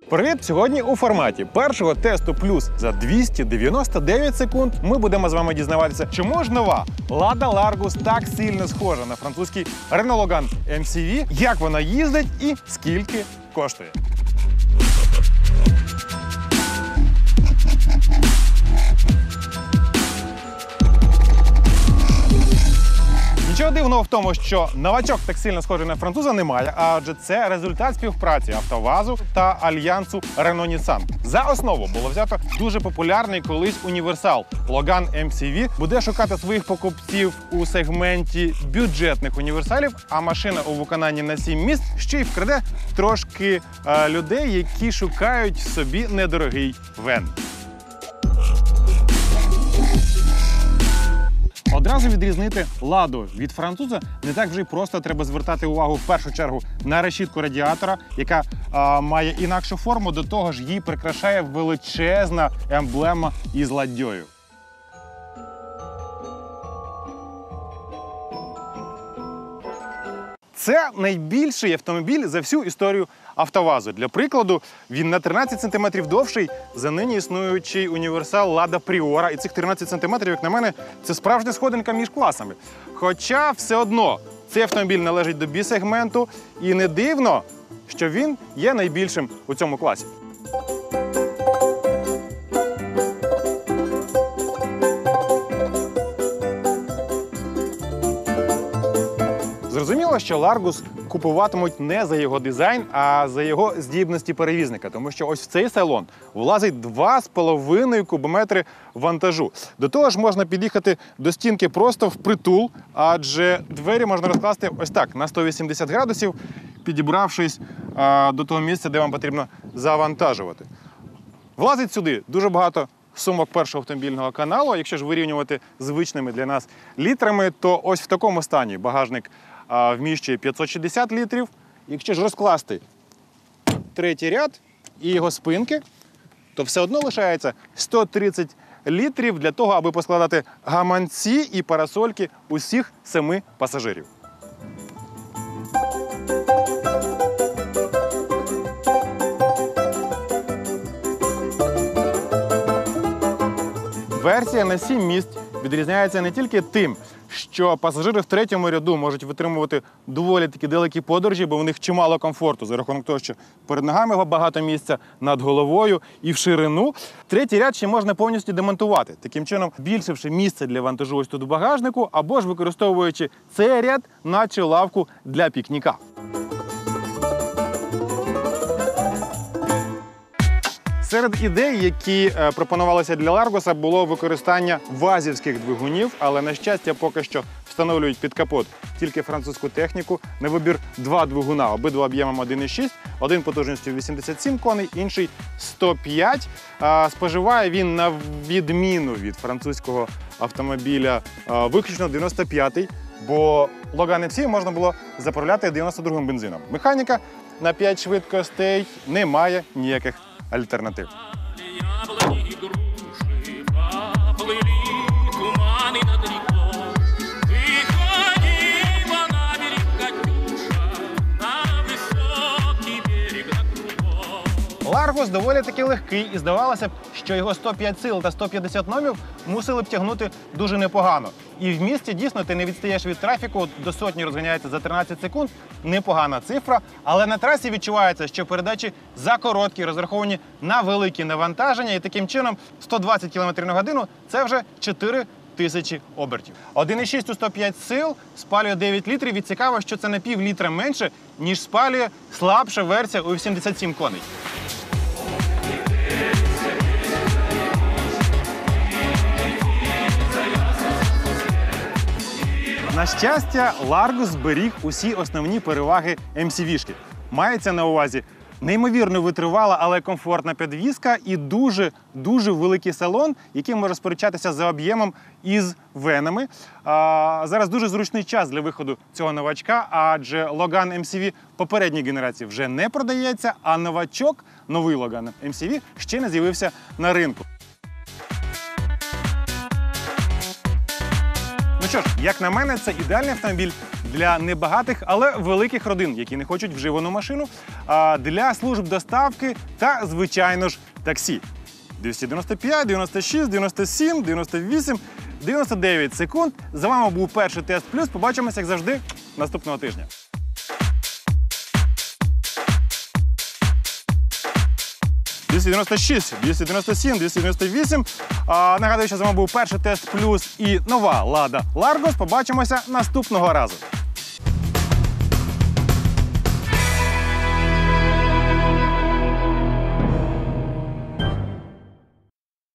Привіт! Сьогодні у форматі першого тесту плюс за 299 секунд ми будемо з вами дізнаватися, чому ж нова Lada Largus так сильно схожа на французький Renault Logan MCV, як вона їздить і скільки коштує. Нічого дивного в тому, що новачок так сильно схожий на француза немає, адже це результат співпраці АвтоВАЗу та альянсу Renault-Nissan. За основу було взято дуже популярний колись універсал Logan MCV. Буде шукати своїх покупців у сегменті бюджетних універсалів, а машина у виконанні на 7 місць ще й вкраде трошки людей, які шукають собі недорогий вен. Одразу відрізнити ладу від француза не так вже й просто. Треба звертати увагу в першу чергу на решітку радіатора, яка має інакшу форму, до того ж її прикрашає величезна емблема із ладьою. Це найбільший автомобіль за всю історію АвтоВАЗу. Для прикладу, він на 13 см довший за нині існуючий універсал Lada Priora. І цих 13 см, як на мене, це справжня сходинка між класами. Хоча все одно цей автомобіль належить до B-сегменту, і не дивно, що він є найбільшим у цьому класі. Зрозуміло, що Largus купуватимуть не за його дизайн, а за його здібності перевізника. Тому що ось в цей салон влазить 2,5 кубометри вантажу. До того ж можна під'їхати до стінки просто впритул, адже двері можна розкласти ось так, на 180 градусів, підібравшись до того місця, де вам потрібно завантажувати. Влазить сюди дуже багато сумок першого автомобільного каналу. Якщо ж вирівнювати звичними для нас літрами, то ось в такому стані багажник вміщує 560 літрів. Якщо ж розкласти третій ряд і його спинки, то все одно лишається 130 літрів для того, аби поскладати гаманці і парасольки усіх 7 пасажирів. Версія на 7 місць відрізняється не тільки тим, що пасажири в третьому ряду можуть витримувати доволі такі далекі подорожі, бо в них чимало комфорту за рахунок того, що перед ногами багато місця, над головою і в ширину. Третій ряд ще можна повністю демонтувати, таким чином збільшивши місце для вантажу ось тут в багажнику, або ж використовуючи цей ряд наче лавку для пікніка. Серед ідей, які пропонувалися для Largus, було використання вазівських двигунів, але, на щастя, поки що встановлюють під капот тільки французьку техніку. На вибір 2 двигуна, обидва об'ємом 1,6, один потужністю 87 коней, інший 105. Споживає він, на відміну від французького автомобіля, виключно 95-й, бо Logan MCV можна було заправляти 92-м бензином. Механіка на 5 швидкостей, немає ніяких альтернатив. Largus доволі таки легкий, і здавалося б, що його 105 сил та 150 номів мусили б тягнути дуже непогано. І в місті дійсно ти не відстаєш від трафіку, до сотні розганяється за 13 секунд, непогана цифра, але на трасі відчувається, що передачі закороткі, розраховані на великі навантаження, і таким чином 120 км на годину – це вже 4 тисячі обертів. 1,6 у 105 сил спалює 9 літрів, і цікаво, що це на пів літра менше, ніж спалює слабша версія у 87 коней. На щастя, Largus зберіг усі основні переваги MCV-шки. Мається на увазі неймовірно витривала, але комфортна підвізка і дуже великий салон, який може сперечатися за об'ємом із венами. Зараз дуже зручний час для виходу цього новачка, адже Logan MCV попередньої генерації вже не продається, а новачок, новий Logan MCV, ще не з'явився на ринку. Ну що ж, як на мене, це ідеальний автомобіль для небагатих, але великих родин, які не хочуть вживану машину, для служб доставки та, звичайно ж, таксі. 295, 96, 97, 98, 99 секунд. За вами був перший тест плюс. Побачимося, як завжди, наступного тижня. – 296, 297, 298. Нагадую, що з вами був перший тест плюс і нова Лада Ларгос. Побачимося наступного разу.